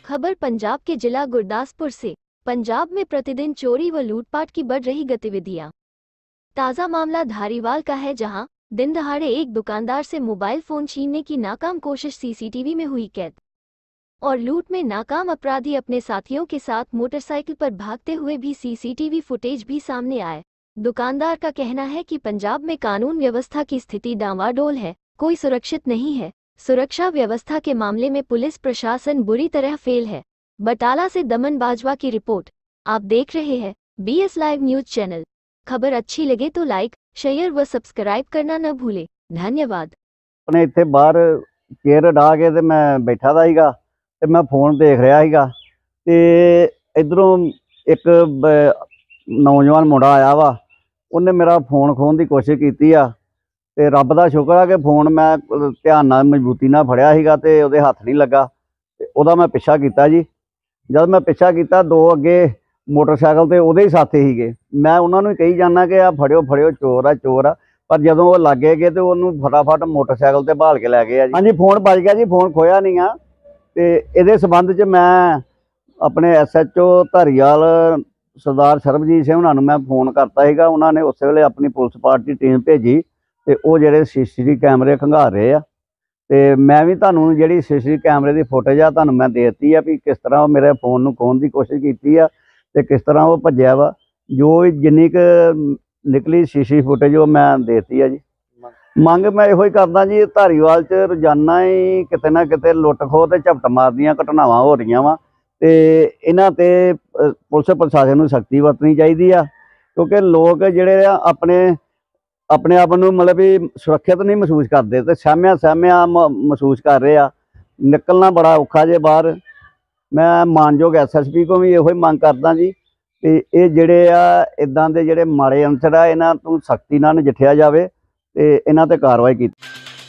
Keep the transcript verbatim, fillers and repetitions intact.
खबर पंजाब के जिला गुरदासपुर से। पंजाब में प्रतिदिन चोरी व लूटपाट की बढ़ रही गतिविधियां। ताज़ा मामला धारीवाल का है, जहां दिन दहाड़े एक दुकानदार से मोबाइल फोन छीनने की नाकाम कोशिश सीसीटीवी में हुई कैद और लूट में नाकाम अपराधी अपने साथियों के साथ मोटरसाइकिल पर भागते हुए भी सीसीटीवी फुटेज भी सामने आए। दुकानदार का कहना है कि पंजाब में कानून व्यवस्था की स्थिति डांवाडोल है, कोई सुरक्षित नहीं है। सुरक्षा व्यवस्था के मामले में पुलिस प्रशासन बुरी तरह फेल है। बटाला से दमन बाजवा की रिपोर्ट। आप देख रहे हैं बीएस लाइव न्यूज चैनल। खबर अच्छी लगे तो लाइक, शेयर व सब्सक्राइब करना न भूले। धन्यवाद। अपने इत्थे बाहर चेयर ढा के ते मैं बैठा दा सीगा ते मैं फोन देख रहा सीगा ते इधरों एक नौजवान मुंडा आया वा, उन्हें मेरा फोन खोहन की कोशिश की आ ते रब दा शुक्र है कि फोन मैं ध्यान नाल मजबूती नाल फड़िया सीगा ते उहदे हत्थ नहीं लगा ते उहदा मैं पिछा कीता जी। जब मैं पिछा कीता, दो अगे मोटरसाइकिल ते उहदे ही साथी सीगे। मैं उन्हां नूं कही जाना कि आ फड़ियो फड़ियो चोर आ चोर आ, पर जदों वो लागे गए तो उन्होंने फटाफट मोटरसाइकिल ते बहाल के लै गए। हाँ जी, फोन बच गया जी, फोन खोया नहीं आ। ते इहदे संबंध च मैं अपने S H O Dhariwal Sardar Sarabjit Singh उन्होंने मैं फोन करता सीगा। उन्होंने उस वेले अपनी पुलिस पार्टी टीम भेजी ते वो जेहड़े सीसीटीवी कैमरे खंगार रहे आ ते मैं भी तुहानूं जिहड़ी सीसीटीवी कैमरे की फुटेज आ तुहानूं मैं देती है भी किस तरह वो मेरे फोन नूं खोहन की कोशिश की आ ते किस तरह वो भज्जिया वा। जो जिन्नी क निकली सीसीटीवी फुटेज वो मैं देती है जी। मंग मैं इहो ही करदा जी, धारीवाल च रोजाना ही किते ना किते लुट खोह ते झपट मार दीयां घटनावां हो रहीआं वा ते इन्हां ते पुलिस प्रशासन नूं सख्ती वरतनी चाहीदी आ, क्योंकि लोग जिहड़े आ अपने अपने आप नूं मतलब भी सुरक्षित नहीं महसूस करते ते सहमिया सहमिया महसूस कर रहे आ। निकलना बड़ा औखा जे बाहर। मैं मानयोग एस एस पी को भी इहो ही मंग करदा जी कि ये जिहड़े आ इदां दे जिहड़े माड़े अंसर आ इन्हां तों सख्ती नाल नजिठिया जावे ते इन्हां ते कार्रवाई की।